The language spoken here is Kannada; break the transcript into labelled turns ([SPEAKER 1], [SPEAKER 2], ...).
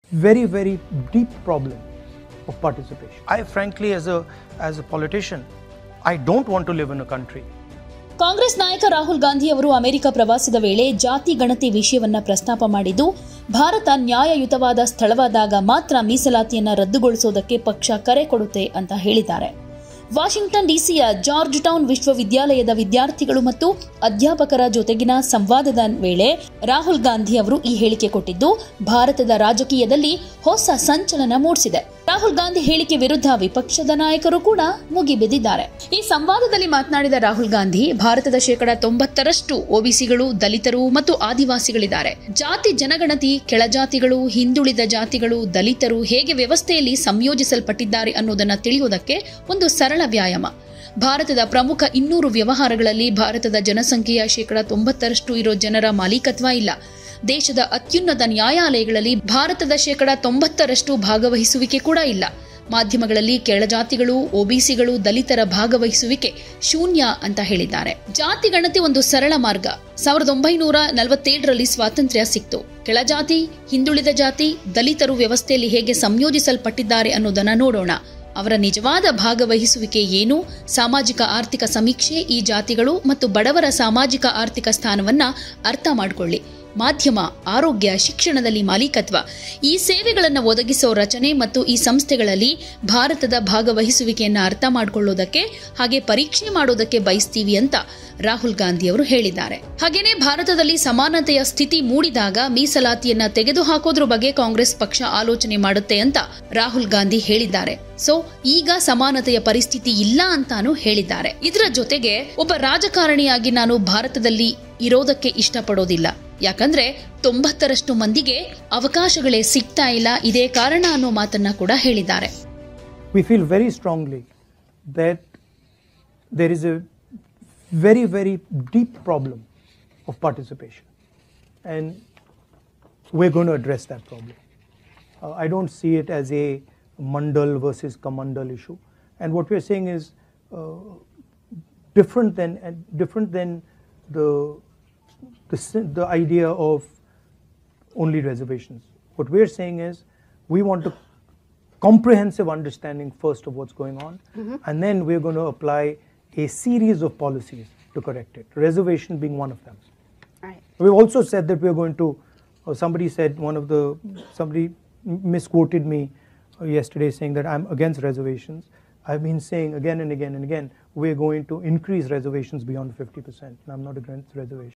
[SPEAKER 1] very, very deep problem of participation. I frankly, as a politician, I don't want to live in a country.
[SPEAKER 2] Congress ನಾಯಕ ರಾಹುಲ್ ಗಾಂಧಿ ಅವರು ಅಮೆರಿಕ ಪ್ರವಾಸದ ವೇಳೆ ಜಾತಿ ಗಣತಿ ವಿಷಯವನ್ನ ಪ್ರಸ್ತಾಪ ಮಾಡಿದ್ದು, ಭಾರತ ನ್ಯಾಯಯುತವಾದ ಸ್ಥಳವಾದಾಗ ಮಾತ್ರ ಮೀಸಲಾತಿಯನ್ನ ರದ್ದುಗೊಳಿಸುವುದಕ್ಕೆ ಪಕ್ಷ ಕರೆ ಕೊಡುತ್ತೆ ಅಂತ ಹೇಳಿದ್ದಾರೆ. ವಾಷಿಂಗ್ಟನ್ ಡಿಸಿಯ ಜಾರ್ಜ್ ಟೌನ್ ವಿಶ್ವವಿದ್ಯಾಲಯದ ವಿದ್ಯಾರ್ಥಿಗಳು ಮತ್ತು ಅಧ್ಯಾಪಕರ ಜೊತೆಗಿನ ಸಂವಾದದ ವೇಳೆ ರಾಹುಲ್ ಗಾಂಧಿ ಅವರು ಈ ಹೇಳಿಕೆ ಕೊಟ್ಟಿದ್ದು ಭಾರತದ ರಾಜಕೀಯದಲ್ಲಿ ಹೊಸ ಸಂಚಲನ ಮೂಡಿಸಿದೆ. ರಾಹುಲ್ ಗಾಂಧಿ ಹೇಳಿಕೆ ವಿರುದ್ಧ ವಿಪಕ್ಷದ ನಾಯಕರು ಕೂಡ ಮುಗಿಬಿದ್ದಿದ್ದಾರೆ. ಈ ಸಂವಾದದಲ್ಲಿ ಮಾತನಾಡಿದ ರಾಹುಲ್ ಗಾಂಧಿ, ಭಾರತದ 90% ಒಬಿಸಿಗಳು, ದಲಿತರು ಮತ್ತು ಆದಿವಾಸಿಗಳಿದ್ದಾರೆ. ಜಾತಿ ಜನಗಣತಿ ಕೆಳಜಾತಿಗಳು, ಹಿಂದುಳಿದ ಜಾತಿಗಳು, ದಲಿತರು ಹೇಗೆ ವ್ಯವಸ್ಥೆಯಲ್ಲಿ ಸಂಯೋಜಿಸಲ್ಪಟ್ಟಿದ್ದಾರೆ ಅನ್ನೋದನ್ನ ತಿಳಿಯುವುದಕ್ಕೆ ಒಂದು ಸರಳ ವ್ಯಾಯಾಮ. ಭಾರತದ ಪ್ರಮುಖ 200 ವ್ಯವಹಾರಗಳಲ್ಲಿ ಭಾರತದ ಜನಸಂಖ್ಯೆಯ 90% ಇರೋ ಜನರ ಮಾಲೀಕತ್ವ ಇಲ್ಲ. ದೇಶದ ಅತ್ಯುನ್ನತ ನ್ಯಾಯಾಲಯಗಳಲ್ಲಿ ಭಾರತದ 90% ಭಾಗವಹಿಸುವಿಕೆ ಕೂಡ ಇಲ್ಲ. ಮಾಧ್ಯಮಗಳಲ್ಲಿ ಕೆಳಜಾತಿಗಳು, ಒಬಿಸಿಗಳು, ದಲಿತರ ಭಾಗವಹಿಸುವಿಕೆ ಶೂನ್ಯ ಅಂತ ಹೇಳಿದ್ದಾರೆ. ಜಾತಿ ಗಣತಿ ಒಂದು ಸರಳ ಮಾರ್ಗ. 1947ರಲ್ಲಿ ಸ್ವಾತಂತ್ರ್ಯ ಸಿಕ್ತು. ಕೆಳಜಾತಿ, ಹಿಂದುಳಿದ ಜಾತಿ, ದಲಿತರು ವ್ಯವಸ್ಥೆಯಲ್ಲಿ ಹೇಗೆ ಸಂಯೋಜಿಸಲ್ಪಟ್ಟಿದ್ದಾರೆ ಅನ್ನೋದನ್ನ ನೋಡೋಣ. ಅವರ ನಿಜವಾದ ಭಾಗವಹಿಸುವಿಕೆ ಏನು? ಸಾಮಾಜಿಕ ಆರ್ಥಿಕ ಸಮೀಕ್ಷೆ ಈ ಜಾತಿಗಳು ಮತ್ತು ಬಡವರ ಸಾಮಾಜಿಕ ಆರ್ಥಿಕ ಸ್ಥಾನವನ್ನ ಅರ್ಥ ಮಾಡಿಕೊಳ್ಳಿ. ಮಾಧ್ಯಮ, ಆರೋಗ್ಯ, ಶಿಕ್ಷಣದಲ್ಲಿ ಮಾಲೀಕತ್ವ, ಈ ಸೇವೆಗಳನ್ನು ಒದಗಿಸೋ ರಚನೆ ಮತ್ತು ಈ ಸಂಸ್ಥೆಗಳಲ್ಲಿ ಭಾರತದ ಭಾಗವಹಿಸುವಿಕೆಯನ್ನು ಅರ್ಥ ಮಾಡಿಕೊಳ್ಳೋದಕ್ಕೆ ಹಾಗೆ ಪರೀಕ್ಷೆ ಮಾಡೋದಕ್ಕೆ ಬಯಸ್ತೀವಿ ಅಂತ ರಾಹುಲ್ ಗಾಂಧಿ ಅವರು ಹೇಳಿದ್ದಾರೆ. ಹಾಗೇನೇ ಭಾರತದಲ್ಲಿ ಸಮಾನತೆಯ ಸ್ಥಿತಿ ಮೂಡಿದಾಗ ಮೀಸಲಾತಿಯನ್ನ ತೆಗೆದುಹಾಕೋದ್ರ ಬಗ್ಗೆ ಕಾಂಗ್ರೆಸ್ ಪಕ್ಷ ಆಲೋಚನೆ ಮಾಡುತ್ತೆ ಅಂತ ರಾಹುಲ್ ಗಾಂಧಿ ಹೇಳಿದ್ದಾರೆ. ಸೊ ಈಗ ಸಮಾನತೆಯ ಪರಿಸ್ಥಿತಿ ಇಲ್ಲ ಅಂತಾನು ಹೇಳಿದ್ದಾರೆ. ಇದರ ಜೊತೆಗೆ ಒಬ್ಬ ರಾಜಕಾರಣಿಯಾಗಿ ನಾನು ಭಾರತದಲ್ಲಿ ಇರೋದಕ್ಕೆ ಇಷ್ಟಪಡೋದಿಲ್ಲ. ಯಾಕಂದ್ರೆ 90% ಮಂದಿಗೆ ಅವಕಾಶಗಳೇ ಸಿಗ್ತಾ ಇಲ್ಲ. ಇದೇ ಕಾರಣ ಅನ್ನೋ ಮಾತನ್ನ ಕೂಡ ಹೇಳಿದ್ದಾರೆ.
[SPEAKER 1] We feel very strongly that there is a very, very deep problem of participation, and we're going to address that problem. I don't see it as a Mandal versus Kamandal issue, and what we're saying is different than the idea of only reservations. What we're saying is we want a comprehensive understanding first of what's going on, and then we're going to apply a series of policies to correct it, reservation being one of them.
[SPEAKER 3] Right.
[SPEAKER 1] We've also said that we're going to, somebody misquoted me yesterday saying that I'm against reservations. I've been saying again and again and again, we're going to increase reservations beyond 50%. I'm not against reservations.